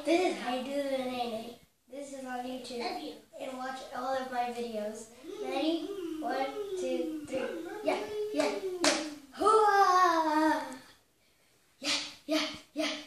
This is how you do the nay-nay. This is on YouTube. And watch all of my videos. Ready? 1, 2, 3. Yeah, yeah, yeah. Hoo-ah! Yeah, yeah, yeah.